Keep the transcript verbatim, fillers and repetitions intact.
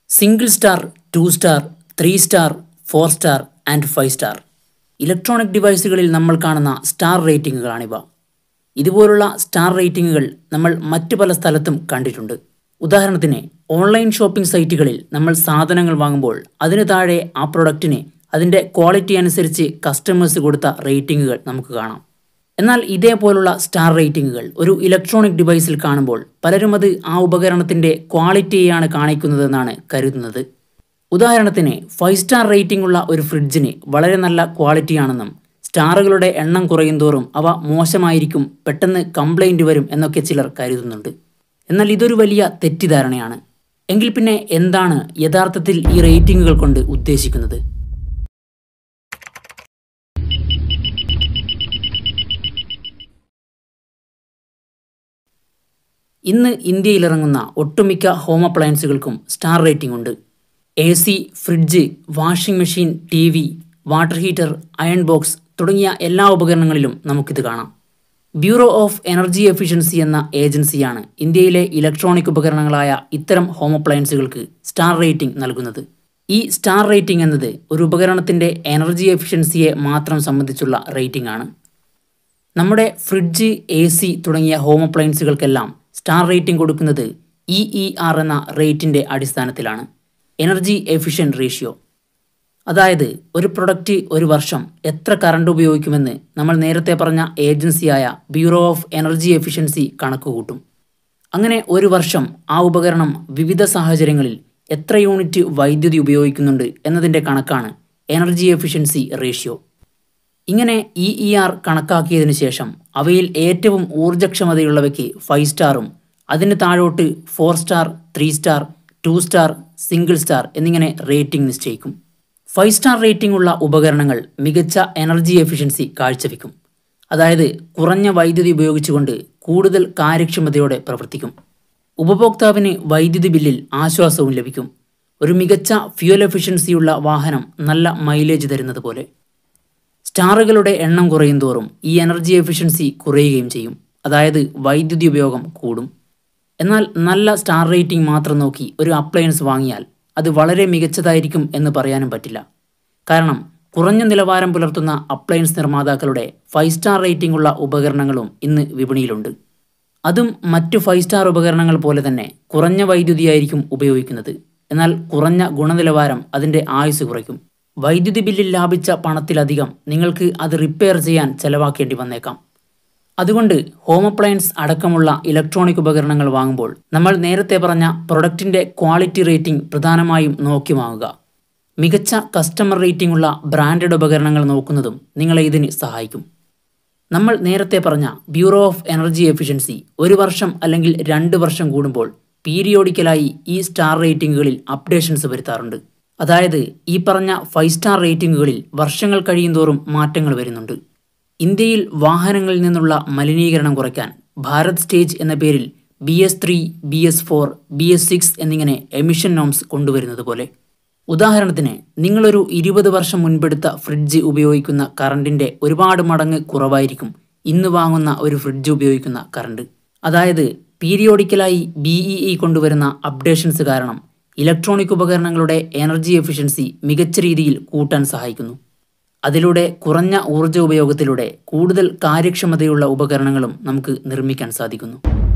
Single star, two star, three star, four star and five star. Electronic ഡിവൈസുകളിൽ നമ്മൾ കാണുന്ന star റേറ്റിംഗുകളാണിവ. ഇതുപോലുള്ള star റേറ്റിംഗുകൾ നമ്മൾ മറ്റു പല സ്ഥലത്തും കണ്ടിട്ടുണ്ട്. ഉദാഹരണത്തിന് ഓൺലൈൻ ഷോപ്പിംഗ് സൈറ്റുകളിൽ നമ്മൾ സാധനങ്ങൾ വാങ്ങുമ്പോൾ അതിന് താഴെ ആ പ്രൊഡക്റ്റിന് അതിൻ്റെ ക്വാളിറ്റി അനുസരിച്ച് കസ്റ്റമേഴ്സ് കൊടുത്ത റേറ്റിംഗുകൾ നമുക്ക് കാണാം. എന്നാൽ ഇതേപോലുള്ള സ്റ്റാർ റേറ്റിംഗുകൾ ഒരു ഇലക്ട്രോണിക് ഡിവൈസിൽ കാണുമ്പോൾ പലരും അത് ആ ഉപകരണത്തിൻ്റെ ക്വാളിറ്റിയെയാണ് കാണിക്കുന്നതെന്നാണ് കരുതുന്നത്. ഉദാഹരണത്തിന് ഫൈവ് സ്റ്റാർ റേറ്റിംഗ് ഉള്ള ഒരു ഫ്രിഡ്ജിന് വളരെ നല്ല ക്വാളിറ്റിയാണെന്നും സ്റ്റാറുകളുടെ എണ്ണം കുറയുന്തോറും അവ മോശമായിരിക്കും, പെട്ടെന്ന് കംപ്ലൈൻറ്റ് വരും എന്നൊക്കെ ചിലർ കരുതുന്നുണ്ട്. എന്നാൽ ഇതൊരു വലിയ തെറ്റിദ്ധാരണയാണ്. എങ്കിൽ പിന്നെ എന്താണ് യഥാർത്ഥത്തിൽ ഈ റേറ്റിംഗുകൾ കൊണ്ട് ഉദ്ദേശിക്കുന്നത്? ഇന്ന് ഇന്ത്യയിൽ ഇറങ്ങുന്ന ഒട്ടുമിക്ക ഹോം അപ്ലയൻസുകൾക്കും സ്റ്റാർ റേറ്റിംഗ് ഉണ്ട്. A C, fridge, washing machine, T V, water heater, iron box തുടങ്ങിയ എല്ലാ ഉപകരണങ്ങളിലും നമുക്കിത് കാണാം. ബ്യൂറോ ഓഫ് എനർജി എഫിഷ്യൻസി എന്ന ഏജൻസിയാണ് ഇന്ത്യയിലെ ഇലക്ട്രോണിക് ഉപകരണങ്ങളായ ഇത്തരം ഹോം അപ്ലയൻസുകൾക്ക് സ്റ്റാർ റേറ്റിംഗ് നൽകുന്നത്. ഈ സ്റ്റാർ റേറ്റിംഗ് എന്നത് ഒരു ഉപകരണത്തിൻ്റെ എനർജി എഫിഷ്യൻസിയെ മാത്രം സംബന്ധിച്ചുള്ള റേറ്റിംഗ് ആണ്. നമ്മുടെ ഫ്രിഡ്ജ്, എ സി തുടങ്ങിയ ഹോം അപ്ലയൻസുകൾക്കെല്ലാം സ്റ്റാർ റേറ്റിംഗ് കൊടുക്കുന്നത് ഇ ഇ ആർ എന്ന റേറ്റിൻ്റെ അടിസ്ഥാനത്തിലാണ്, എനർജി എഫിഷ്യൻറ്റ് റേഷ്യോ. അതായത് ഒരു പ്രൊഡക്റ്റ് ഒരു വർഷം എത്ര കറണ്ട് ഉപയോഗിക്കുമെന്ന് നമ്മൾ നേരത്തെ പറഞ്ഞ ഏജൻസിയായ ബ്യൂറോ ഓഫ് എനർജി എഫിഷ്യൻസി കണക്ക് കൂട്ടും. അങ്ങനെ ഒരു വർഷം ആ ഉപകരണം വിവിധ സാഹചര്യങ്ങളിൽ എത്ര യൂണിറ്റ് വൈദ്യുതി ഉപയോഗിക്കുന്നുണ്ട് എന്നതിൻ്റെ കണക്കാണ് എനർജി എഫിഷ്യൻസി റേഷ്യോ. ഇങ്ങനെ ഇ ഇ ആർ കണക്കാക്കിയതിനു ശേഷം അവയിൽ ഏറ്റവും ഊർജ്ജക്ഷമതയുള്ളവയ്ക്ക് ഫൈവ് സ്റ്റാറും അതിന് താഴോട്ട് four star, three star, two star, single star എന്നിങ്ങനെ റേറ്റിംഗ് നിശ്ചയിക്കും. ഫൈവ് സ്റ്റാർ റേറ്റിംഗ് ഉള്ള ഉപകരണങ്ങൾ മികച്ച എനർജി എഫിഷ്യൻസി കാഴ്ചവെക്കും. അതായത് കുറഞ്ഞ വൈദ്യുതി ഉപയോഗിച്ചുകൊണ്ട് കൂടുതൽ കാര്യക്ഷമതയോടെ പ്രവർത്തിക്കും. ഉപഭോക്താവിന് വൈദ്യുതി ബില്ലിൽ ആശ്വാസവും ലഭിക്കും. ഒരു മികച്ച ഫ്യൂൽ എഫിഷ്യൻസിയുള്ള വാഹനം നല്ല മൈലേജ് തരുന്നത് പോലെ. സ്റ്റാറുകളുടെ എണ്ണം കുറയും തോറും ഈ എനർജി എഫിഷ്യൻസി കുറയുകയും ചെയ്യും. അതായത് വൈദ്യുതി ഉപയോഗം കൂടും. എന്നാൽ നല്ല സ്റ്റാർ റേറ്റിംഗ് മാത്രം നോക്കി ഒരു അപ്ലയൻസ് വാങ്ങിയാൽ അത് വളരെ മികച്ചതായിരിക്കും എന്ന് പറയാനും പറ്റില്ല. കാരണം കുറഞ്ഞ നിലവാരം പുലർത്തുന്ന അപ്ലയൻസ് നിർമ്മാതാക്കളുടെ ഫൈവ് സ്റ്റാർ റേറ്റിംഗ് ഉള്ള ഉപകരണങ്ങളും ഇന്ന് വിപണിയിലുണ്ട്. അതും മറ്റു ഫൈവ് സ്റ്റാർ ഉപകരണങ്ങൾ പോലെ തന്നെ കുറഞ്ഞ വൈദ്യുതിയായിരിക്കും ഉപയോഗിക്കുന്നത്. എന്നാൽ കുറഞ്ഞ ഗുണനിലവാരം അതിൻ്റെ ആയുസ് കുറയ്ക്കും. വൈദ്യുതി ബില്ലിൽ ലാഭിച്ച പണത്തിലധികം നിങ്ങൾക്ക് അത് റിപ്പയർ ചെയ്യാൻ ചെലവാക്കേണ്ടി വന്നേക്കാം. അതുകൊണ്ട് ഹോം അപ്ലയൻസ് അടക്കമുള്ള ഇലക്ട്രോണിക് ഉപകരണങ്ങൾ വാങ്ങുമ്പോൾ നമ്മൾ നേരത്തെ പറഞ്ഞ പ്രൊഡക്റ്റിൻ്റെ ക്വാളിറ്റി റേറ്റിംഗ് പ്രധാനമായും നോക്കി വാങ്ങുക. മികച്ച കസ്റ്റമർ റേറ്റിംഗ് ഉള്ള ബ്രാൻഡഡ് ഉപകരണങ്ങൾ നോക്കുന്നതും നിങ്ങളെ ഇതിന് സഹായിക്കും. നമ്മൾ നേരത്തെ പറഞ്ഞ ബ്യൂറോ ഓഫ് എനർജി എഫിഷ്യൻസി ഒരു വർഷം അല്ലെങ്കിൽ രണ്ട് വർഷം കൂടുമ്പോൾ പീരിയോഡിക്കലായി ഈ സ്റ്റാർ റേറ്റിംഗുകളിൽ അപ്ഡേഷൻസ് വരുത്താറുണ്ട്. അതായത് ഈ പറഞ്ഞ ഫൈവ് സ്റ്റാർ റേറ്റിംഗുകളിൽ വർഷങ്ങൾ കഴിയുന്തോറും മാറ്റങ്ങൾ വരുന്നുണ്ട്. ഇന്ത്യയിൽ വാഹനങ്ങളിൽ നിന്നുള്ള മലിനീകരണം കുറയ്ക്കാൻ ഭാരത് സ്റ്റേജ് എന്ന പേരിൽ B S three, B S four, B S six എന്നിങ്ങനെ എമിഷൻ നോംസ് കൊണ്ടുവരുന്നത് പോലെ. ഉദാഹരണത്തിന് നിങ്ങളൊരു ഇരുപത് വർഷം മുൻപെടുത്ത ഫ്രിഡ്ജ് ഉപയോഗിക്കുന്ന കറണ്ടിൻ്റെ ഒരുപാട് മടങ്ങ് കുറവായിരിക്കും ഇന്ന് വാങ്ങുന്ന ഒരു ഫ്രിഡ്ജ് ഉപയോഗിക്കുന്ന കറണ്ട്. അതായത് പീരിയോഡിക്കലായി ബി ഇ ഇ കൊണ്ടുവരുന്ന അപ്ഡേഷൻസ് കാരണം ഇലക്ട്രോണിക് ഉപകരണങ്ങളുടെ എനർജി എഫിഷ്യൻസി മികച്ച രീതിയിൽ കൂട്ടാൻ സഹായിക്കുന്നു. അതിലൂടെ കുറഞ്ഞ ഊർജ്ജ ഉപയോഗത്തിലൂടെ കൂടുതൽ കാര്യക്ഷമതയുള്ള ഉപകരണങ്ങളും നമുക്ക് നിർമ്മിക്കാൻ സാധിക്കുന്നു.